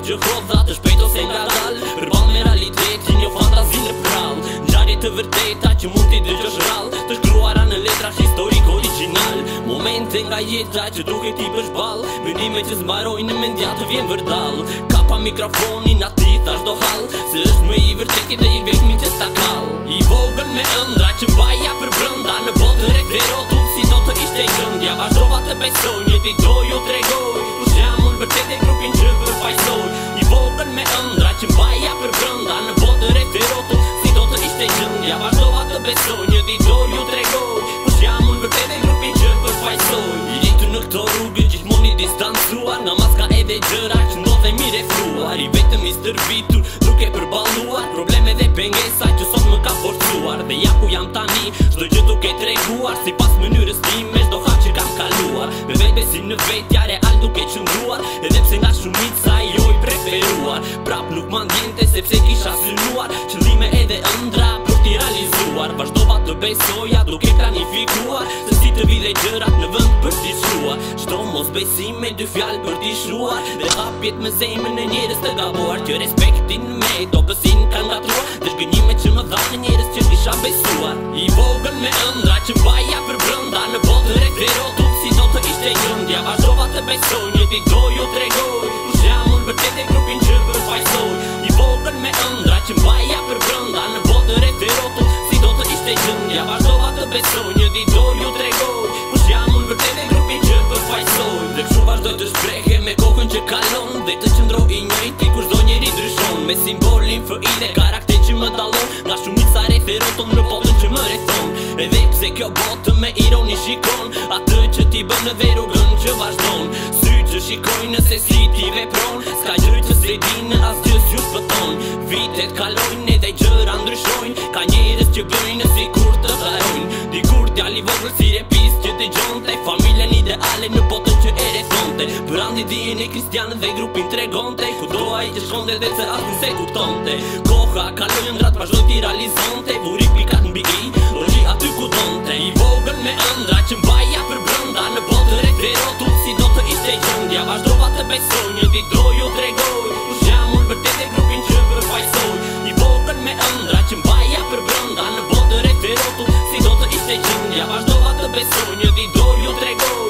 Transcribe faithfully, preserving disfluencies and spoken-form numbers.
që hodha të shpejt ose nga dal Përball me realitetin, jo fantazin e prall Ngjarje të vërteta që mund t'i dëgjosh rall Të shkruara në letrash historik original Momente nga jeta që duke ti bësh ball Mendime që zmarojnë në mendja të vjen vërdall Kapa mikrofonin ati thash do hall Se është më i vërteti dhe i vetmi që sta kall I vogël me ëndra që mbaja për brënda Në botë referotu si do të ishte gjëndja Vazhdova të besoj, një ti do ju tregoj Kush jam unë vërtet e grupin që përfaqësoj I vogël me ëndra që mbaja për brënda Në botë referotu si do të ishte gjëndja Vazhdova të besoj, një ti do ju tregoj Kush jam unë vërtet e grupin që përfaqësoj I rritur në këto rrugë gjithmonë i distancuar Nga maska edhe gjëra që ndodhe mi refruar I vetëm i stërvitur, duke përballuar Probleme dhe pengesa që sot më ka forcuar Dhe ja ku jam tani, çdo gjë duke treguar Si pas mënyrës time, çdo hap që kam kaluar Me vetë besim në vetja real duke qëndruar Edhe pse nga shumica jo i preferuar Prap nuk ma ndjente sepse kisha synuar Qëllime edhe ëndra për t'i realizuar Vazhdova të besoja duke planifikuar Se si të vide gjërat në vend për t'i shruar Çdo mos besim me dy fjalë për t'i shruar Dhe hapjet me zemën e njerëz të gabuar Që respektin me dobësin kanë ngatruar Dhe shgënjime që më dhanë njerëz që kisha besuar I vogël me ëndra që mbaja për brënda Në botë referotu si do të ishte gjëndja Vazhdova të besoj, një ti do ju tregoj Kush jam unë vërtet e grupin që përfaqësoj I vogël me ëndra që mbaja për brënda Në botë referotu si do të ishte gjëndja Vazhdova të besoj, një ti do ju tregoj Kush jam unë vërtet e grupin që përfaqësoj Dhe kështu vazhdoj të shprehe me kokën që kalon Dhe të qëndroj i njëjti kur çdo njeri ndryshon Me simbolin F I dhe karakter që më dallon Nga shumica referoton në botën që më rrethon Edhe pse kjo botë me ironi shikon Atë që ti bën në verugën që vazhdon Sy që shikojnë nëse si ti vepron Ska gjë që s'e dinë asgjë s'ju shpëton Vitet kalojnë edhe gjëra ndryshojnë Ka njerëz që bëjnë si kur të harojnë Dikur djali vogël si repis që dëgjonte Familjen ideale në botën që e rrethonte Për andi dijen e kristianë dhe grupin tregonte Kudo ai që shkonte dhe se asnjë se kuptonte Koha kaloi ëndrat vazhdoi ti realizonte Vuri pikat mbi i, roli aty ku donte I vogël me ëndra që mbaja për brënda Në botë referotu si do të ishte gjëndja Vazhdova të besoj, një ti do ju tregoj Kush jam unë vërtet e grupin që përfaqësoj I vogël me ëndra që mbaja për brënda Në botë referotu si do të ishte gjëndja Vazhdova të besoj, një ti do ju tregoj